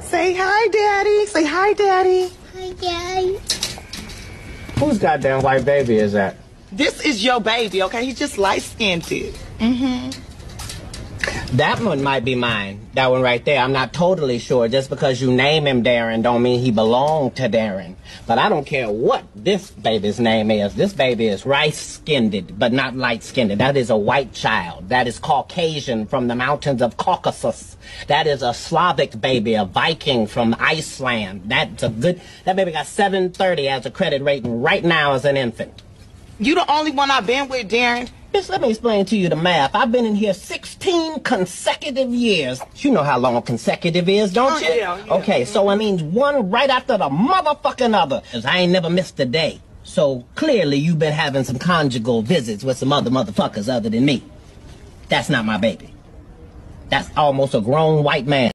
Say hi, Daddy. Say hi, Daddy. Hi, Daddy. Whose goddamn white baby is that? This is your baby, okay? He's just light-skinned. That one might be mine. That one right there. I'm not totally sure. Just because you name him Darren don't mean he belonged to Darren. But I don't care what this baby's name is. This baby is rice-skinned, but not light-skinned. That is a white child. That is Caucasian from the mountains of Caucasus. That is a Slavic baby, a Viking from Iceland. That's a good... That baby got 730 as a credit rating right now as an infant. You the only one I've been with, Darren. Bitch, let me explain to you the math. I've been in here 16 consecutive years. You know how long consecutive is, don't you? Yeah. Okay, so it means one right after the motherfucking other. 'Cause I ain't never missed a day. So clearly you've been having some conjugal visits with some other motherfuckers other than me. That's not my baby. That's almost a grown white man.